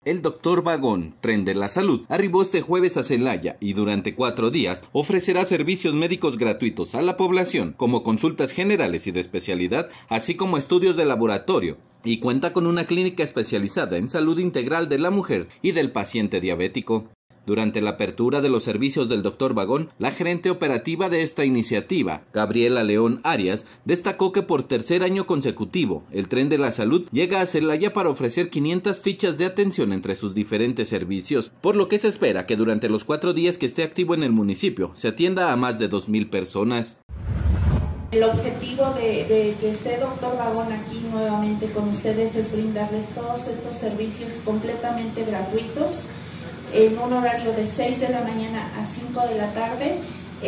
El Doctor Vagón, Tren de la Salud, arribó este jueves a Celaya y durante 4 días ofrecerá servicios médicos gratuitos a la población, como consultas generales y de especialidad, así como estudios de laboratorio, y cuenta con una clínica especializada en salud integral de la mujer y del paciente diabético. Durante la apertura de los servicios del Doctor Vagón, la gerente operativa de esta iniciativa, Gabriela León Arias, destacó que por tercer año consecutivo, el Tren de la Salud llega a Celaya para ofrecer 500 fichas de atención entre sus diferentes servicios, por lo que se espera que durante los 4 días que esté activo en el municipio, se atienda a más de 2,000 personas. El objetivo de que esté Doctor Vagón aquí nuevamente con ustedes es brindarles todos estos servicios completamente gratuitos, en un horario de 6 de la mañana a 5 de la tarde,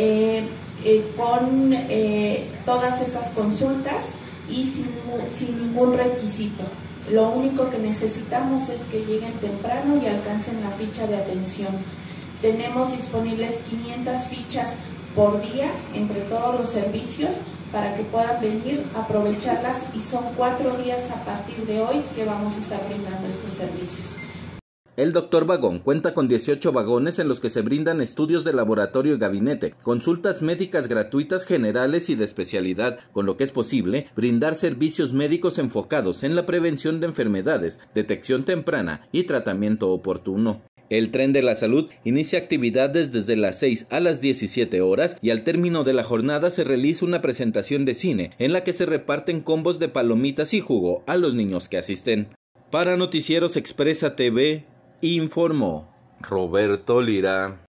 con todas estas consultas y sin ningún requisito. Lo único que necesitamos es que lleguen temprano y alcancen la ficha de atención. Tenemos disponibles 500 fichas por día entre todos los servicios para que puedan venir, aprovecharlas, y son 4 días a partir de hoy que vamos a estar brindando estos servicios. El Doctor Vagón cuenta con 18 vagones en los que se brindan estudios de laboratorio y gabinete, consultas médicas gratuitas generales y de especialidad, con lo que es posible brindar servicios médicos enfocados en la prevención de enfermedades, detección temprana y tratamiento oportuno. El Tren de la Salud inicia actividades desde las 6 a las 17 horas y al término de la jornada se realiza una presentación de cine en la que se reparten combos de palomitas y jugo a los niños que asisten. Para Noticieros Expresa TV, informó Roberto Lira.